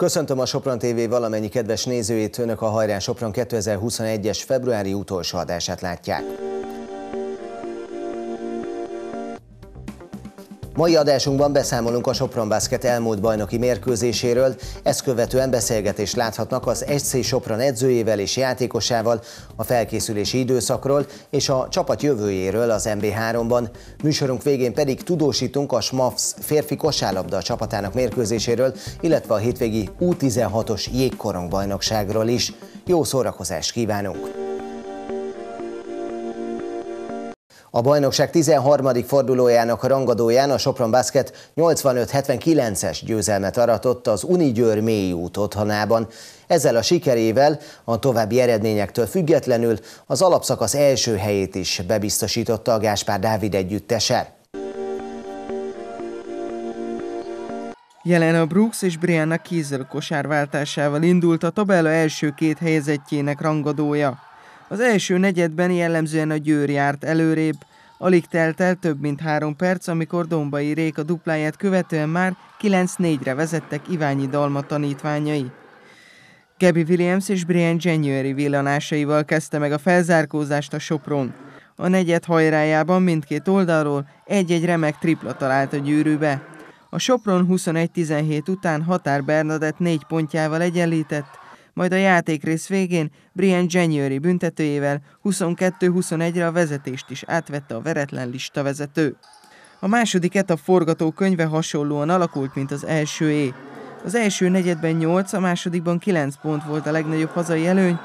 Köszöntöm a Sopron TV valamennyi kedves nézőit, Önök a Hajrá Sopron 2021-es februári utolsó adását látják. Mai adásunkban beszámolunk a Sopron Basket elmúlt bajnoki mérkőzéséről, ezt követően beszélgetést láthatnak az SC Sopron edzőjével és játékosával, a felkészülési időszakról és a csapat jövőjéről az MB3-ban. Műsorunk végén pedig tudósítunk a SMAFS férfi kosárlabda csapatának mérkőzéséről, illetve a hétvégi U16-os jégkorong bajnokságról is. Jó szórakozást kívánunk! A bajnokság 13. fordulójának rangadóján a Sopron Basket 85-79-es győzelmet aratott az Unigyőr mélyút otthonában. Ezzel a sikerével a további eredményektől függetlenül az alapszakasz első helyét is bebiztosította a Gáspár Dávid együttese. Jelena Brooks és Brianna Kieser kosárváltásával indult a tabella első két helyezettjének rangadója. Az első negyedben jellemzően a Győr járt előrébb, alig telt el több mint 3 perc, amikor Dombai Réka dupláját követően már 9-4-re vezettek Iványi Dalma tanítványai. Gabby Williams és Brian January villanásaival kezdte meg a felzárkózást a Sopron. A negyed hajrájában mindkét oldalról egy-egy remek tripla talált a gyűrűbe. A Sopron 21-17 után Határ Bernadett 4 pontjával egyenlített, majd a játékrész végén Brian January büntetőjével 22-21-re a vezetést is átvette a veretlen listavezető. A második etap forgatókönyve hasonlóan alakult, mint az elsőé. Az első negyedben 8, a másodikban 9 pont volt a legnagyobb hazai előny,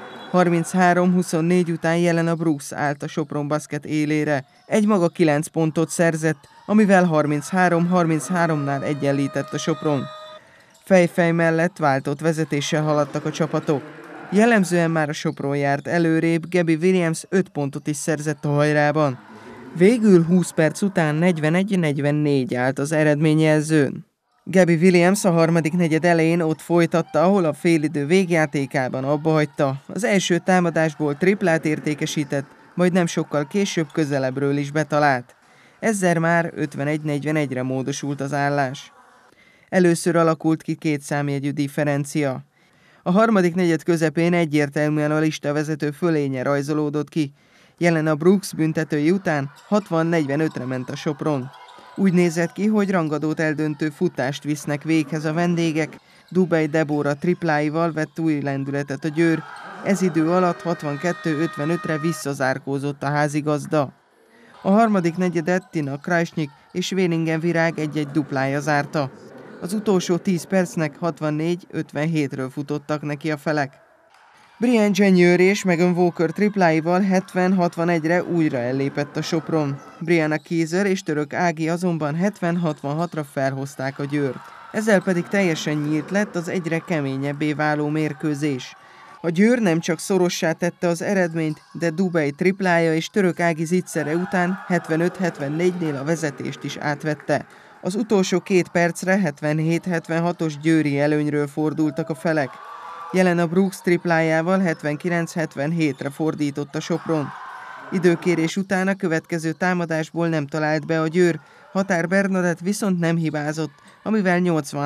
33-24 után Jelena Brooks állt a Sopron Basket élére. Egymaga 9 pontot szerzett, amivel 33-33-nál egyenlített a Sopron. Fej-fej mellett váltott vezetéssel haladtak a csapatok. Jellemzően már a Sopron járt előrébb, Gabby Williams 5 pontot is szerzett a hajrában. Végül 20 perc után 41-44 állt az eredményjelzőn. Gabby Williams a harmadik negyed elején ott folytatta, ahol a félidő végjátékában abbahagyta. Az első támadásból triplát értékesített, majd nem sokkal később közelebbről is betalált. Ezzel már 51-41-re módosult az állás. Először alakult ki 2 számjegyű differencia. A harmadik negyed közepén egyértelműen a listavezető fölénye rajzolódott ki. Jelena Brooks büntetői után 60-45-re ment a Sopron. Úgy nézett ki, hogy rangadót eldöntő futást visznek véghez a vendégek, Dubej Debora tripláival vett új lendületet a Győr, ez idő alatt 62-55-re visszazárkózott a házigazda. A harmadik negyedet Tina Krajsnyik és Véningen Virág egy-egy duplája zárta. Az utolsó 10 percnek 64-57-ről futottak neki a felek. Brian January és Megan Walker tripláival 70-61-re újra ellépett a Sopron. Brianna Kieser és Török Ági azonban 70-66-ra felhozták a Győrt. Ezzel pedig teljesen nyílt lett az egyre keményebbé váló mérkőzés. A Győr nem csak szorossá tette az eredményt, de Dubej triplája és Török Ági zicsere után 75-74-nél a vezetést is átvette. Az utolsó 2 percre 77-76-os győri előnyről fordultak a felek. Jelena Brooks triplájával 79-77-re fordított a Sopron. Időkérés után a következő támadásból nem talált be a Győr, Határ Bernadett viszont nem hibázott, amivel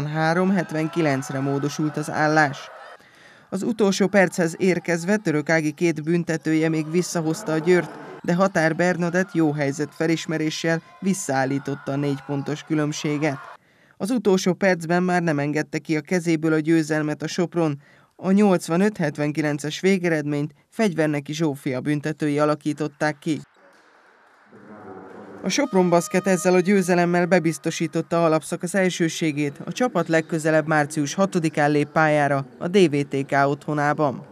83-79-re módosult az állás. Az utolsó perchez érkezve Török Ági 2 büntetője még visszahozta a Győrt, de Határ Bernadett jó helyzet felismeréssel visszaállította a 4 pontos különbséget. Az utolsó percben már nem engedte ki a kezéből a győzelmet a Sopron, a 85-79-es végeredményt Fegyverneki Zsófia büntetői alakították ki. A Sopron Basket ezzel a győzelemmel bebiztosította alapszakasz elsőségét, a csapat legközelebb március 6-án lép pályára a DVTK otthonában.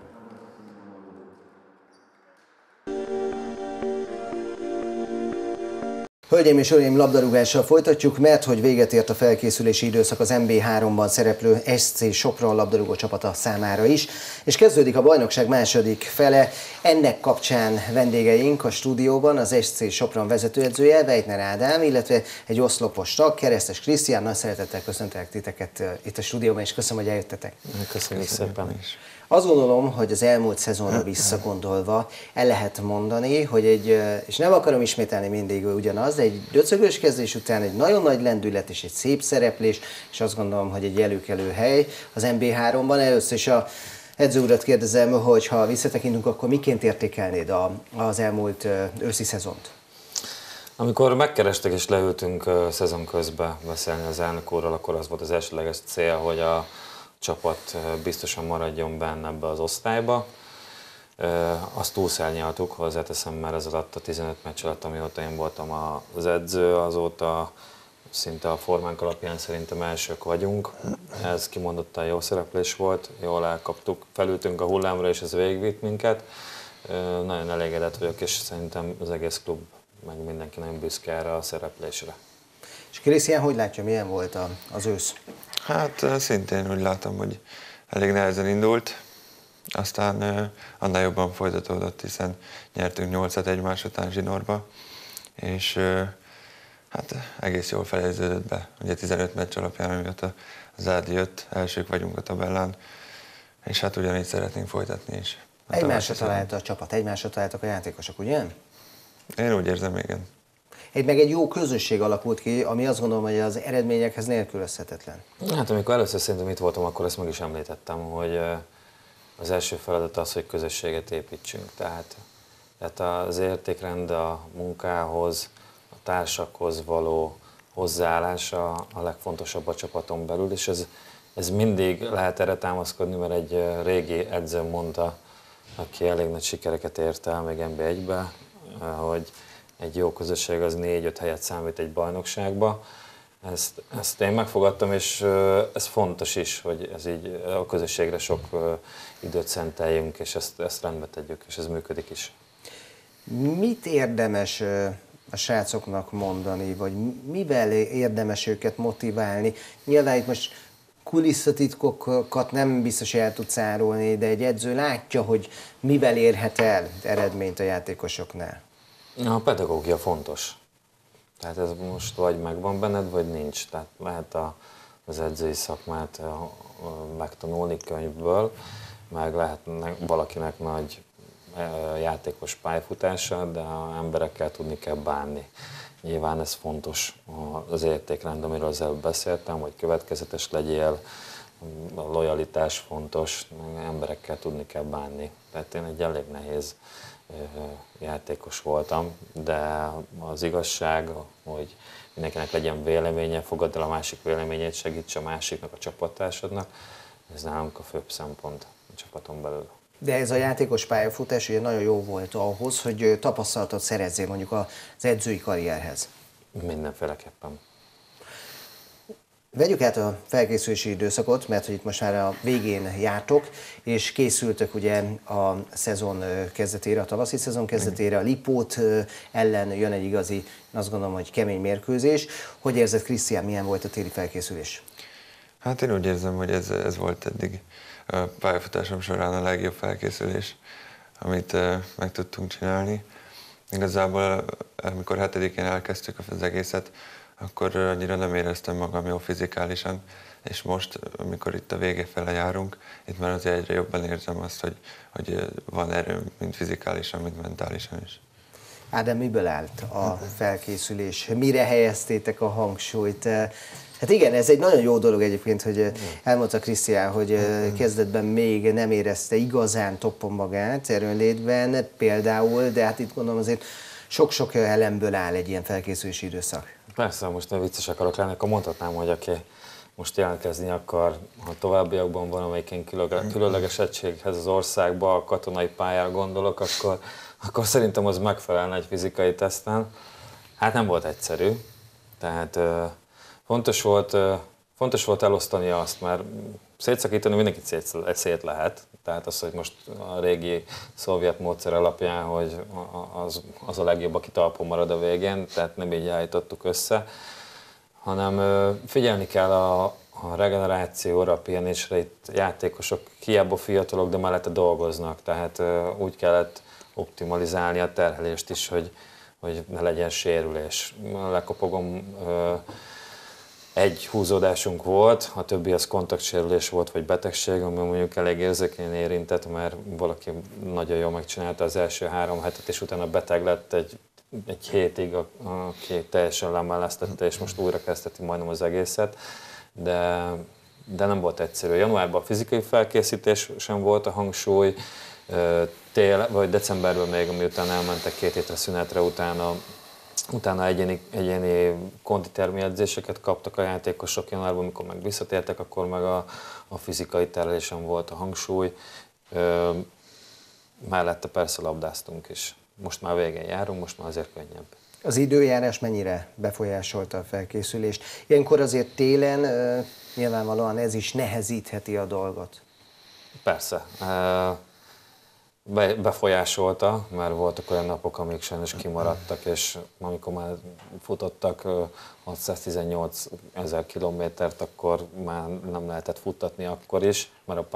Hölgyeim és uraim, labdarúgással folytatjuk, mert hogy véget ért a felkészülési időszak az MB3-ban szereplő SC Sopron labdarúgó csapata számára is, és kezdődik a bajnokság második fele. Ennek kapcsán vendégeink a stúdióban az SC Sopron vezetőedzője, Weitner Ádám, illetve egy oszlopos tag, Keresztes Krisztián. Nagy szeretettel köszöntelek titeket itt a stúdióban, és köszönöm, hogy eljöttetek. Köszönjük szépen is. Azt gondolom, hogy az elmúlt szezonra visszagondolva el lehet mondani, hogy és nem akarom ismételni mindig ugyanaz, de egy döcögős kezdés után egy nagyon nagy lendület és egy szép szereplés, és azt gondolom, hogy egy előkelő hely az MB3-ban. Először is a edző urat kérdezem, hogy ha visszatekintünk, akkor miként értékelnéd az elmúlt őszi szezont? Amikor megkerestek és leültünk szezon közben beszélni az elnök úrral, akkor az volt az elsődleges cél, hogy a csapat biztosan maradjon benne ebbe az osztályba. Azt túlszárnyaltuk, hozzáteszem, már ez alatt a 15 meccs alatt, amióta én voltam az edző, azóta szinte a formánk alapján szerintem elsők vagyunk. Ez kimondottan jó szereplés volt, jól elkaptuk, felültünk a hullámra és ez végigvitt minket. Nagyon elégedett vagyok, és szerintem az egész klub, meg mindenki nagyon büszke erre a szereplésre. És Krisztián, hogy látja, milyen volt az ősz? Hát szintén úgy látom, hogy elég nehezen indult, aztán annál jobban folytatódott, hiszen nyertünk 8-at egymás után zsinórba, és hát egész jól fejeződött be. Ugye 15 meccs alapján, amióta az Ádi jött, elsők vagyunk a tabellán, és hát ugyanígy szeretnénk folytatni is. Egymásra talált a csapat, egymásra találtak a játékosok, ugye? Én úgy érzem, igen. Meg egy jó közösség alakult ki, ami azt gondolom, hogy az eredményekhez nélkülözhetetlen. Hát amikor először szerintem itt voltam, akkor ezt meg is említettem, hogy az első feladat az, hogy közösséget építsünk. Tehát az értékrend a munkához, a társakhoz való hozzáállás a legfontosabb a csapaton belül, és ez mindig lehet erre támaszkodni, mert egy régi edző mondta, aki elég nagy sikereket ért el még NB1-be, hogy egy jó közösség az 4-5 helyet számít egy bajnokságba. Ezt én megfogadtam, és ez fontos is, hogy ez így a közösségre sok időt szenteljünk, és ezt rendbe tegyük, és ez működik is. Mit érdemes a srácoknak mondani, vagy mivel érdemes őket motiválni? Nyilván itt most kulisszatitkokat nem biztos, hogy el tudsz árulni, de egy edző látja, hogy mivel érhet el eredményt a játékosoknál. A pedagógia fontos. Tehát ez most vagy megvan benned, vagy nincs. Tehát lehet az edzői szakmát megtanulni könyvből, meg lehet valakinek nagy játékos pályafutása, de az emberekkel tudni kell bánni. Nyilván ez fontos az értékrend, amiről az előbb beszéltem, hogy következetes legyél, a lojalitás fontos, emberekkel tudni kell bánni. Tehát én egy elég nehéz játékos voltam, de az igazság, hogy mindenkinek legyen véleménye, fogadd el a másik véleményét, segíts a másiknak, a csapattársadnak, ez nálunk a főbb szempont a csapaton belül. De ez a játékos pályafutás ugye nagyon jó volt ahhoz, hogy tapasztalatot szerezzél mondjuk az edzői karrierhez. Mindenféleképpen. Vegyük át a felkészülési időszakot, mert hogy itt most már a végén jártok, és készültök ugye a szezon kezdetére, a tavaszi szezon kezdetére, a Lipót ellen jön egy igazi, azt gondolom, hogy kemény mérkőzés. Hogy érzed, Krisztián, milyen volt a téli felkészülés? Hát én úgy érzem, hogy ez volt eddig a pályafutásom során a legjobb felkészülés, amit meg tudtunk csinálni. Igazából, amikor 7-én elkezdtük az egészet, akkor annyira nem éreztem magam jól fizikálisan, és most, amikor itt a vége fele járunk, itt már azért egyre jobban érzem azt, hogy van erőm, mind fizikálisan, mind mentálisan is. Ádám, miből állt a felkészülés? Mire helyeztétek a hangsúlyt? Hát igen, ez egy nagyon jó dolog egyébként, hogy elmondta Krisztián, hogy kezdetben még nem érezte igazán toppon magát erőnlétben például, de hát itt gondolom azért sok-sok elemből áll egy ilyen felkészülési időszak. Persze, most nem vicces akarok lenni, akkor mondhatnám, hogy aki most jelentkezni akar, ha továbbiakban van, amelyiken különleges egységhez az országba, a katonai pályára gondolok, akkor szerintem az megfelelne egy fizikai teszten. Hát nem volt egyszerű, tehát fontos volt elosztani azt, mert szétszakítani mindenkit szét lehet. Tehát az, hogy most a régi szovjet módszer alapján, hogy az a legjobb, aki talpon marad a végén, tehát nem így állítottuk össze, hanem figyelni kell a regenerációra, a pihenésre, itt játékosok hiába fiatalok, de mellette dolgoznak, tehát úgy kellett optimalizálni a terhelést is, hogy ne legyen sérülés. Lekopogom egy húzódásunk volt, a többi az kontaktsérülés volt, vagy betegség, ami mondjuk elég érzékenyen érintett, mert valaki nagyon jól megcsinálta az első 3 hetet, és utána beteg lett egy hétig, aki teljesen lemellesztette, és most újra kezdheti majdnem az egészet, de nem volt egyszerű. Januárban a fizikai felkészítés sem volt a hangsúly, vagy decemberben még, miután elmentek 2 hétre szünetre, utána egyéni konditermi edzéseket kaptak a játékosok januárban, amikor meg visszatértek, akkor meg a fizikai terhelésen volt a hangsúly. Mellette persze labdáztunk is. Most már végén járunk, most már azért könnyebb. Az időjárás mennyire befolyásolta a felkészülést? Ilyenkor azért télen nyilvánvalóan ez is nehezítheti a dolgot. Persze. Befolyásolta, mert voltak olyan napok, amik sajnos kimaradtak, és amikor már futottak 618 000 kilométert, akkor már nem lehetett futtatni akkor is, mert a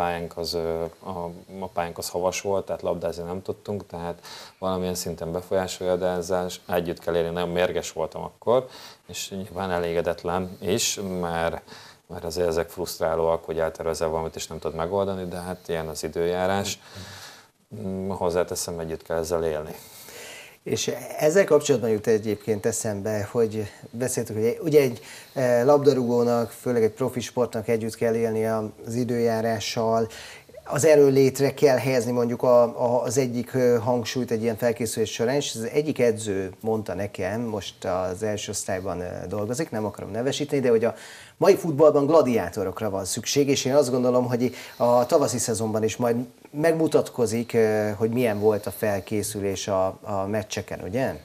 pályánk az havas volt, tehát labdázni nem tudtunk, tehát valamilyen szinten befolyásolja, de ezzel együtt kell élni. Nagyon mérges voltam akkor, és nyilván elégedetlen is, mert azért ezek frusztrálóak, hogy eltervezel valamit és nem tudod megoldani, de hát ilyen az időjárás. Hozzáteszem, együtt kell ezzel élni. És ezzel kapcsolatban jut egyébként eszembe, hogy beszéltük, hogy ugye egy labdarúgónak, főleg egy profi sportnak együtt kell élni az időjárással, az erőlétre kell helyezni mondjuk az egyik hangsúlyt egy ilyen felkészülés során, és az egyik edző mondta nekem, most az első osztályban dolgozik, nem akarom nevesíteni, de hogy a mai futballban gladiátorokra van szükség, és én azt gondolom, hogy a tavaszi szezonban is majd megmutatkozik, hogy milyen volt a felkészülés a meccseken, ugye?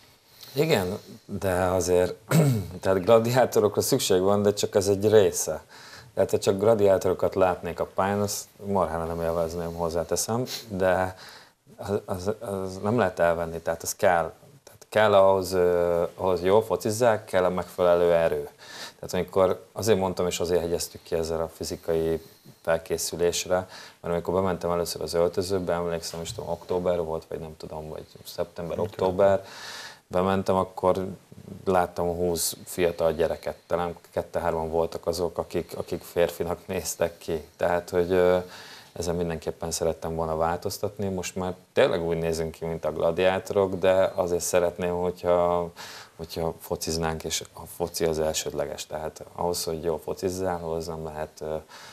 Igen, de azért, tehát gladiátorokra szükség van, de csak ez egy része. Tehát ha csak gladiátorokat látnék a pályán, azt marhára nem élvezném, hozzáteszem, de az nem lehet elvenni, tehát az kell. Tehát kell ahhoz jól focizzák, kell a megfelelő erő. Tehát amikor azért mondtam, és azért hegyeztük ki ezzel a fizikai felkészülésre, mert amikor bementem először az öltözőbe, emlékszem, is tudom, október volt, vagy nem tudom, vagy szeptember, október, bementem, akkor láttam 20 fiatal gyereket, talán 2-3 voltak azok, akik férfinak néztek ki. Tehát, hogy ezen mindenképpen szerettem volna változtatni. Most már tényleg úgy nézünk ki, mint a gladiátorok, de azért szeretném, hogyha fociznánk, és a foci az elsődleges. Tehát ahhoz, hogy jól focizzál, ahhoz nem lehet,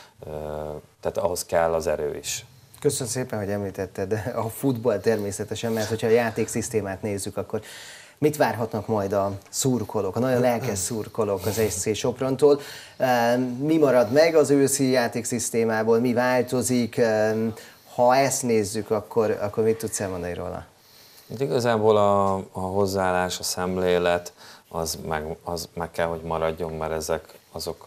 tehát ahhoz kell az erő is. Köszönöm szépen, hogy említetted a futball természetesen, mert hogyha a játékszisztémát nézzük, akkor mit várhatnak majd a szurkolók, a nagyon lelkes szurkolók az SC Soprontól? Mi marad meg az őszi játékszisztémából, mi változik? Ha ezt nézzük, akkor mit tudsz elmondani róla? Igazából a hozzáállás, a szemlélet, az meg kell, hogy maradjon, mert ezek azok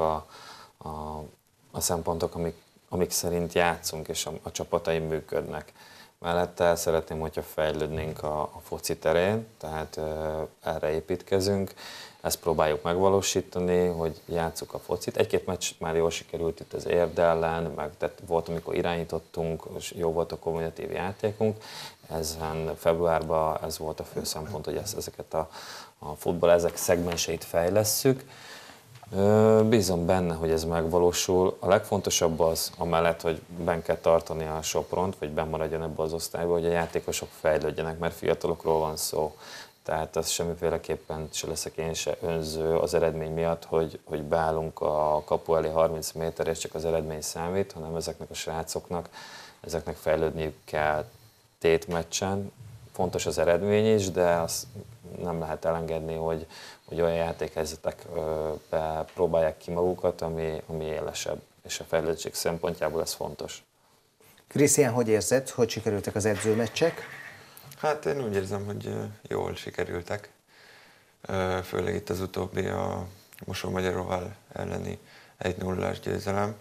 a szempontok, amik szerint játszunk, és a csapataim működnek. Mellette szeretném, hogyha fejlődnénk a foci terén, tehát erre építkezünk, ezt próbáljuk megvalósítani, hogy játsszuk a focit. Egy-két meccs már jól sikerült itt az Érd ellen, meg tehát volt, amikor irányítottunk, és jó volt a kommunikatív játékunk. Ezen februárban ez volt a fő szempont, hogy ezeket a futball ezek szegmenseit fejlesszük. Bízom benne, hogy ez megvalósul. A legfontosabb az, amellett, hogy benn kell tartani a Sopront, vagy benn maradjon ebbe az osztályba, hogy a játékosok fejlődjenek, mert fiatalokról van szó. Tehát az semmiféleképpen se leszek én se önző az eredmény miatt, hogy beállunk a kapu elé 30 méter, és csak az eredmény számít, hanem ezeknek a srácoknak, ezeknek fejlődniük kell tétmeccsen. Fontos az eredmény is, de azt nem lehet elengedni, hogy olyan játékhelyzetekbe próbálják ki magukat, ami élesebb, és a fejlődtség szempontjából ez fontos. Krisztián, hogy érzed, hogy sikerültek az edzőmeccsek? Hát én úgy érzem, hogy jól sikerültek. Főleg itt az utóbbi a Mosonmagyaróval elleni 1-0-ás győzelem.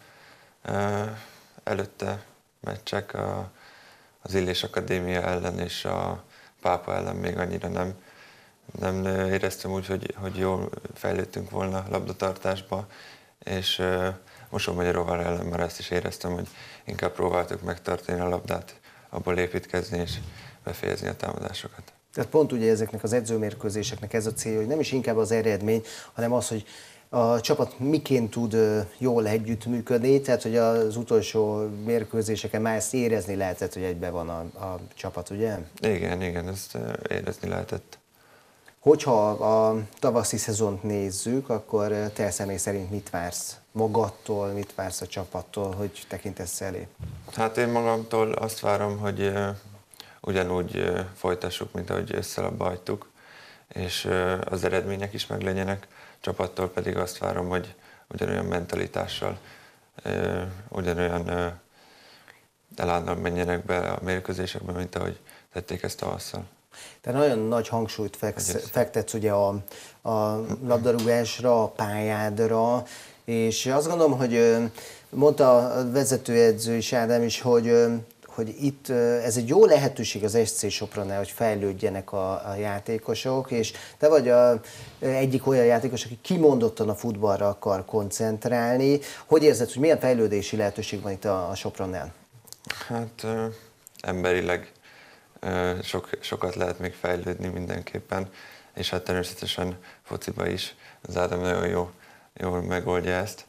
Előtte meccsek az Illés Akadémia ellen és a Pápa ellen még annyira nem éreztem úgy, hogy jól fejlődtünk volna labdatartásba, és Mosonmagyaróval ellen már ezt is éreztem, hogy inkább próbáltuk megtartani a labdát, abból építkezni és befejezni a támadásokat. Tehát pont ugye ezeknek az edzőmérkőzéseknek ez a célja, hogy nem is inkább az eredmény, hanem az, hogy a csapat miként tud jól együttműködni, tehát hogy az utolsó mérkőzéseken már ezt érezni lehetett, hogy egybe van a csapat, ugye? Igen, ezt érezni lehetett. Hogyha a tavaszi szezont nézzük, akkor te személy szerint mit vársz magadtól, mit vársz a csapattól, hogy tekintesz elé? Hát én magamtól azt várom, hogy ugyanúgy folytassuk, mint ahogy összelabba hagytuk, és az eredmények is meglegyenek. Csapattól pedig azt várom, hogy ugyanolyan mentalitással, ugyanolyan elánnal menjenek be a mérkőzésekbe, mint ahogy tették ezt tavasszal. Te nagyon nagy hangsúlyt fektetsz ugye a labdarúgásra, a pályádra, és azt gondolom, hogy mondta a vezetőedző is, Ádám is, hogy itt ez egy jó lehetőség az SC Sopronnál, hogy fejlődjenek a játékosok, és te vagy egyik olyan játékos, aki kimondottan a futballra akar koncentrálni. Hogy érzed, hogy milyen fejlődési lehetőség van itt a Sopronnál? Hát emberileg sokat lehet még fejlődni mindenképpen, és hát természetesen fociba is az Ádám nagyon jól megoldja ezt.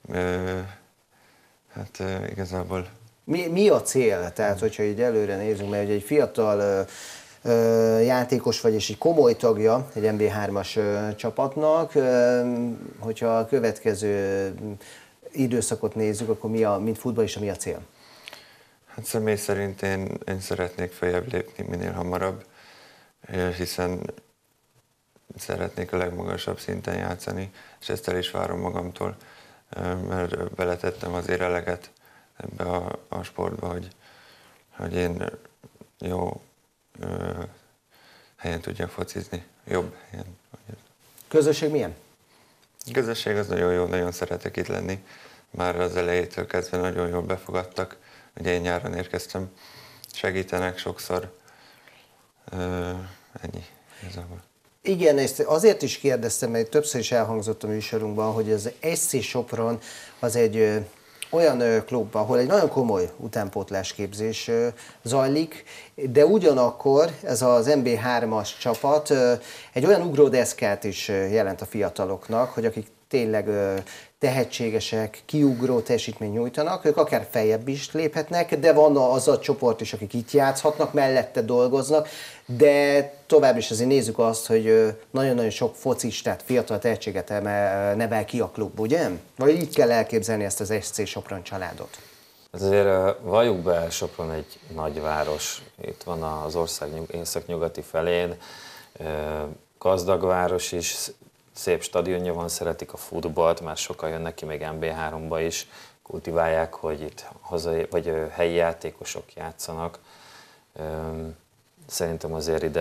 Hát igazából... Mi a cél? Tehát, hogyha így előre nézünk, mert egy fiatal játékos vagy, és egy komoly tagja egy NB3-as csapatnak, hogyha a következő időszakot nézzük, akkor mint futballista mi a cél? Hát személy szerint én szeretnék feljebb lépni minél hamarabb, hiszen szeretnék a legmagasabb szinten játszani, és ezt el is várom magamtól, mert beletettem azért eleget ebbe a sportba, hogy én jó helyen tudjak focizni, jobb helyen. Közösség milyen? A közösség az nagyon jó, nagyon szeretek itt lenni. Már az elejétől kezdve nagyon jól befogadtak. Ugye én nyáron érkeztem, segítenek sokszor. Ennyi igazából. Igen, ezt azért is kérdeztem, mert többször is elhangzott a műsorunkban, hogy az SC Sopron az egy olyan klub, ahol egy nagyon komoly utánpótlás képzés zajlik, de ugyanakkor ez az NB3-as csapat egy olyan ugródeszkát is jelent a fiataloknak, hogy akik tényleg tehetségesek, kiugró teljesítményt nyújtanak, ők akár feljebb is léphetnek, de van az a csoport is, akik itt játszhatnak, mellette dolgoznak, de tovább is azért nézzük azt, hogy nagyon-nagyon sok focistát, fiatal tehetséget nevel ki a klub, ugye? Vagy így kell elképzelni ezt az SC Sopron családot? Azért valljuk be, Sopron egy nagyváros, itt van az ország északnyugati felén, gazdag város is, szép stadionja van, szeretik a futballt, már sokan jönnek ki még NB3-ba is, kultiválják, hogy itt helyi játékosok játszanak. Szerintem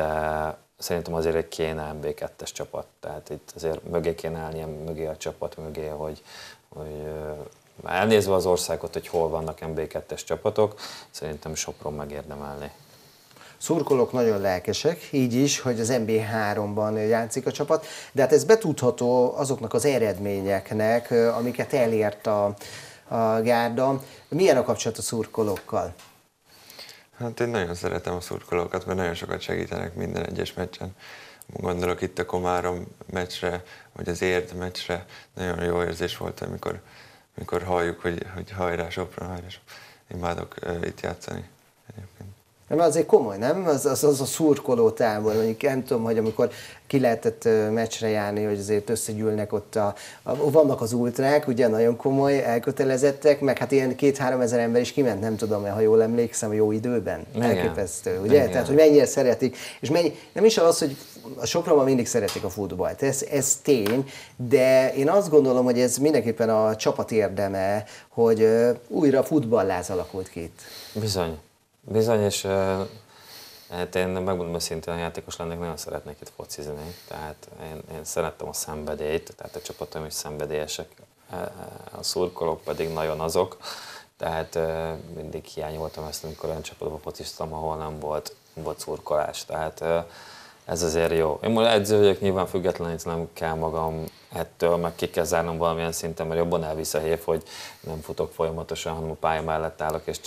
azért egy kéne NB2-es csapat, tehát itt azért mögé kéne állni, mögé a csapat mögé, hogy elnézve az országot, hogy hol vannak NB2-es csapatok, szerintem Sopron megérdemelni. Szurkolók nagyon lelkesek, így is, hogy az NB3-ban játszik a csapat, de hát ez betudható azoknak az eredményeknek, amiket elért a gárda. Milyen a kapcsolat a szurkolókkal? Hát én nagyon szeretem a szurkolókat, mert nagyon sokat segítenek minden egyes meccsen. Gondolok itt a Komárom meccsre, vagy az Érd meccsre. Nagyon jó érzés volt, amikor halljuk, hogy hajrá Sopron, hajrá Sopron. Imádok itt játszani egyébként. Nem, azért komoly, nem? Az a szurkoló tábor, mondjuk nem tudom, hogy amikor ki lehetett meccsre járni, hogy azért összegyűlnek ott, vannak az ultrák, ugye nagyon komoly, elkötelezettek, meg hát ilyen 2-3 ezer ember is kiment, nem tudom, ha jól emlékszem, a jó időben. Igen. Elképesztő, ugye? Igen. Tehát, hogy mennyire szeretik, és nem is az, hogy a Sopronban mindig szeretik a futballt, ez tény, de én azt gondolom, hogy ez mindenképpen a csapat érdeme, hogy újra futballáz alakult ki itt. Bizony, és hát én megmondom őszintén, a játékos lennék, nagyon szeretnék itt focizni. Tehát én szerettem a szenvedélyt, tehát a csapatom is szenvedélyesek, a szurkolók pedig nagyon azok. Tehát mindig hiányoltam ezt, amikor olyan csapatban fociztam, ahol nem volt szurkolás. Tehát ez azért jó. Én most edző vagyok, nyilván függetlenítenem kell magam ettől, meg ki kell zárnom valamilyen szinten, mert jobban elvisz a hév, hogy nem futok folyamatosan, hanem a pálya mellett állok, és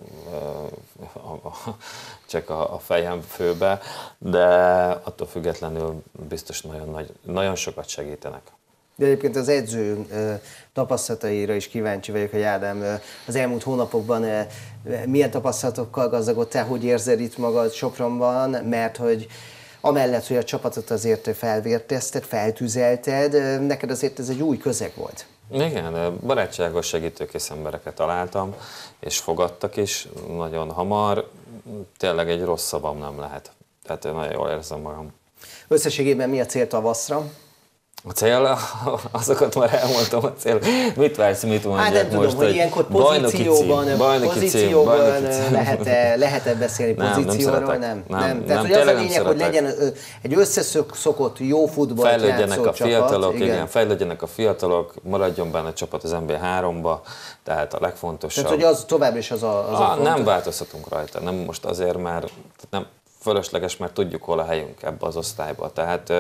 csak a fejem főbe, de attól függetlenül biztos nagyon sokat segítenek. De egyébként az edző tapasztalataira is kíváncsi vagyok, hogy Ádám, az elmúlt hónapokban milyen tapasztalatokkal gazdagodtál, hogy érzed itt magad Sopronban, mert hogy amellett, hogy a csapatot azért felvértezted, feltüzelted, neked azért ez egy új közeg volt. Igen, barátságos, segítőkész embereket találtam, és fogadtak is nagyon hamar. Tényleg egy rossz szavam nem lehet. Tehát nagyon jól érzem magam. Összességében mi a cél tavaszra? A cél, azokat már elmondtam, a cél. Mit vársz, mit mondjak hát nem tudom, most, hogy ilyenkor pozícióban lehet-e beszélni pozícióról? Nem. Tehát, hogy az a lényeg, hogy legyen egy összeszokott, jó futballt játszó csapat. Fiatalok, igen, fejlődjenek a fiatalok, maradjon benne a csapat az NB3-ba, tehát a legfontosabb. Tehát, hogy az tovább is az a fontos. Nem változtatunk rajta, nem most azért, mert nem fölösleges, mert tudjuk, hol a helyünk ebbe az osztályba. Tehát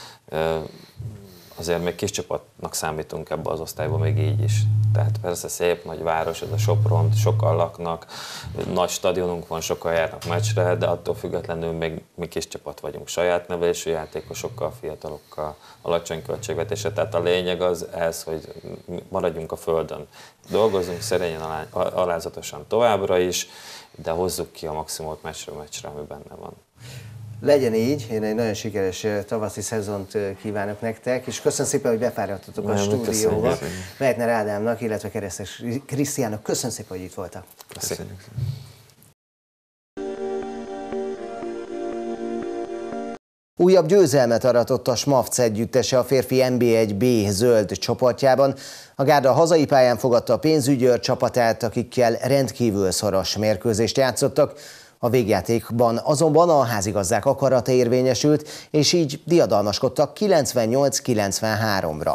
azért még kis csapatnak számítunk ebbe az osztályba még így is. Tehát persze szép nagy város, ez a Sopron, sokan laknak, nagy stadionunk van, sokan járnak meccsre, de attól függetlenül még mi kis csapat vagyunk. Saját nevelésű játékosokkal, fiatalokkal, alacsony költségvetése. Tehát a lényeg az ez, hogy maradjunk a földön. Dolgozzunk szerényen, alázatosan továbbra is, de hozzuk ki a maximumot meccsről meccsre, ami benne van. Legyen így, én egy nagyon sikeres tavaszi szezont kívánok nektek, és köszönöm szépen, hogy befáradtatok a stúdióba. Leitner Ádámnak, illetve Keresztes Krisztiánnak. Köszönöm szépen, hogy itt voltak. Köszönjük. Újabb győzelmet aratott a Smafc együttese a férfi NB1B zöld csoportjában. A Gárda hazai pályán fogadta a Pénzügyőr csapatát, akikkel rendkívül szoros mérkőzést játszottak. A végjátékban azonban a házigazdák akarata érvényesült, és így diadalmaskodtak 98-93-ra.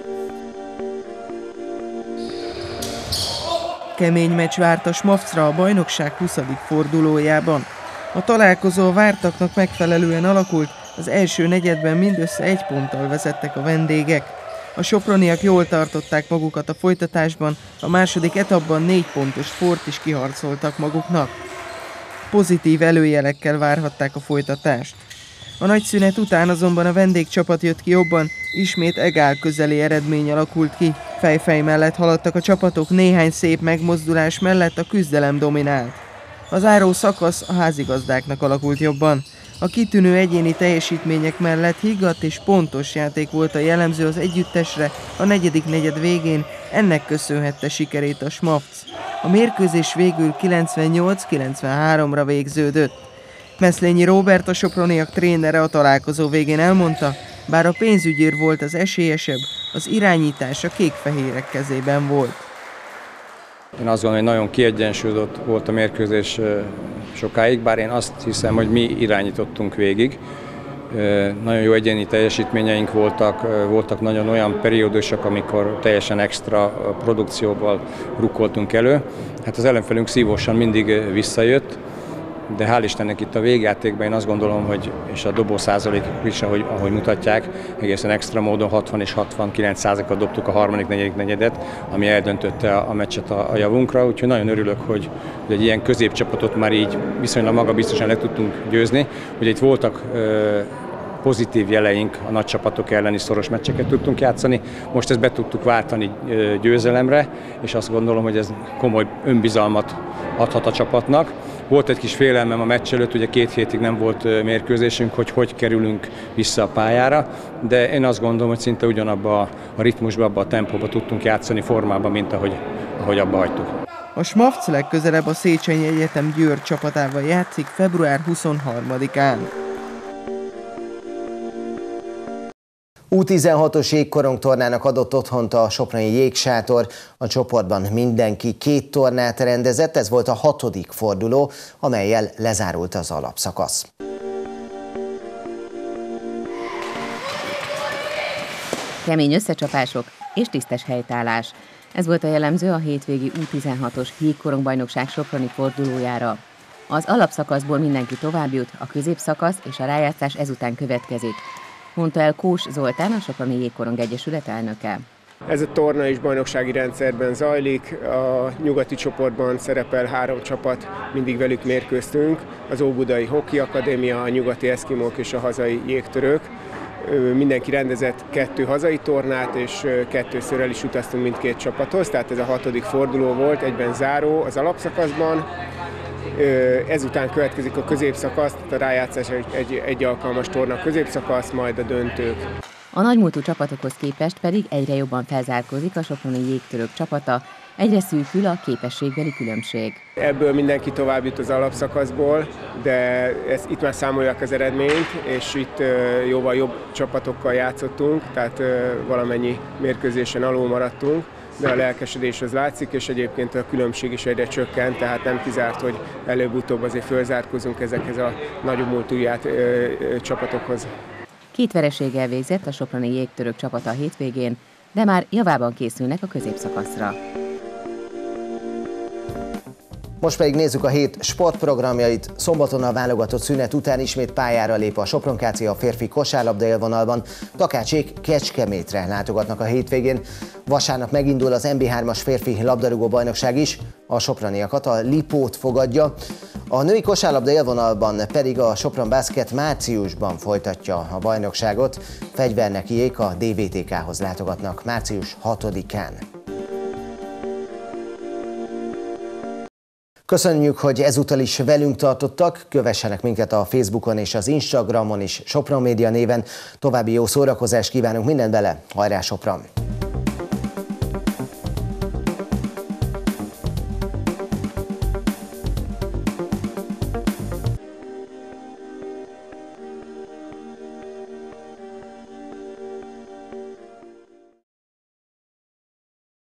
Kemény meccs várt a Smafcra a bajnokság 20. fordulójában. A találkozó a vártaknak megfelelően alakult, az első negyedben mindössze 1 ponttal vezettek a vendégek. A soproniak jól tartották magukat a folytatásban, a második etapban 4 pontos fort is kiharcoltak maguknak. Pozitív előjelekkel várhatták a folytatást. A nagy szünet után azonban a vendégcsapat jött ki jobban, ismét egál közeli eredmény alakult ki. Fejfej mellett haladtak a csapatok, néhány szép megmozdulás mellett a küzdelem dominált. A záró szakasz a házigazdáknak alakult jobban. A kitűnő egyéni teljesítmények mellett higgadt és pontos játék volt a jellemző az együttesre a negyedik negyed végén, ennek köszönhette sikerét a Smafc. A mérkőzés végül 98-93-ra végződött. Meszlényi Róbert, a soproniak trénere a találkozó végén elmondta, bár a Pénzügyőr volt az esélyesebb, az irányítás a kék-fehérek kezében volt. Én azt gondolom, hogy nagyon kiegyensúlyozott volt a mérkőzés sokáig, bár én azt hiszem, hogy mi irányítottunk végig. Nagyon jó egyéni teljesítményeink voltak nagyon olyan periódusok, amikor teljesen extra produkcióval rukkoltunk elő. Hát az ellenfelünk szívósan mindig visszajött, de hál' Istennek itt a végjátékban én azt gondolom, hogy és a dobó százalék is, ahogy mutatják, egészen extra módon 60 és 69%-kal dobtuk a harmadik, negyedik negyedet, ami eldöntötte a meccset a javunkra, úgyhogy nagyon örülök, hogy egy ilyen középcsapatot már így viszonylag magabiztosan le tudtunk győzni. Ugye itt voltak pozitív jeleink, a nagy csapatok elleni szoros meccseket tudtunk játszani. Most ezt be tudtuk váltani győzelemre, és azt gondolom, hogy ez komoly önbizalmat adhat a csapatnak. Volt egy kis félelmem a meccs előtt, ugye 2 hétig nem volt mérkőzésünk, hogy kerülünk vissza a pályára, de én azt gondolom, hogy szinte ugyanabba a ritmusba, abba a tempóba tudtunk játszani formában, mint ahogy abba hagytuk. A Smafc legközelebb a Széchenyi Egyetem Győr csapatával játszik február 23-án. U16-os jégkorongtornának adott otthont a soproni jégsátor. A csoportban mindenki 2 tornát rendezett, ez volt a 6. forduló, amellyel lezárult az alapszakasz. Kemény összecsapások és tisztes helytállás. Ez volt a jellemző a hétvégi U16-os jégkorongbajnokság soproni fordulójára. Az alapszakaszból mindenki tovább jut, a középszakasz és a rájátszás ezután következik, mondta el Kós Zoltán, a Soproni Jégkorong Egyesület elnöke. Ez a torna is bajnoksági rendszerben zajlik, a nyugati csoportban szerepel 3 csapat, mindig velük mérkőztünk, az Óbudai Hoki Akadémia, a nyugati eszkimók és a hazai jégtörők. Mindenki rendezett 2 hazai tornát, és 2-ször el is utaztunk mindkét csapathoz, tehát ez a 6. forduló volt, egyben záró az alapszakaszban. Ezután következik a középszakasz, tehát a rájátszás egy alkalmas torna középszakasz, majd a döntők. A nagymúltú csapatokhoz képest pedig egyre jobban felzárkózik a soproni jégtörők csapata, egyre szűkül a képességbeli különbség. Ebből mindenki tovább jut az alapszakaszból, de itt már számolják az eredményt, és itt jóval jobb csapatokkal játszottunk, tehát valamennyi mérkőzésen alul maradtunk, de a lelkesedés az látszik, és egyébként a különbség is egyre csökkent, tehát nem kizárt, hogy előbb-utóbb azért fölzárkózunk ezekhez a nagyobb múltú csapatokhoz. 2 vereséggel végzett a soproni jégtörők csapata a hétvégén, de már javában készülnek a középszakaszra. Most pedig nézzük a hét sportprogramjait. Szombaton a válogatott szünet után ismét pályára lép a Sopron KC a férfi kosárlabda élvonalban. Takácsék Kecskemétre látogatnak a hétvégén. Vasárnap megindul az MB3-as férfi labdarúgó bajnokság is. A soproniakat a Lipót fogadja. A női kosárlabda élvonalban pedig a Sopron Basket márciusban folytatja a bajnokságot. Fegyvernekiék a DVTK-hoz látogatnak március 6-án. Köszönjük, hogy ezúttal is velünk tartottak, kövessenek minket a Facebookon és az Instagramon is Sopron Média néven. További jó szórakozást kívánunk, mindent bele, hajrá Sopron!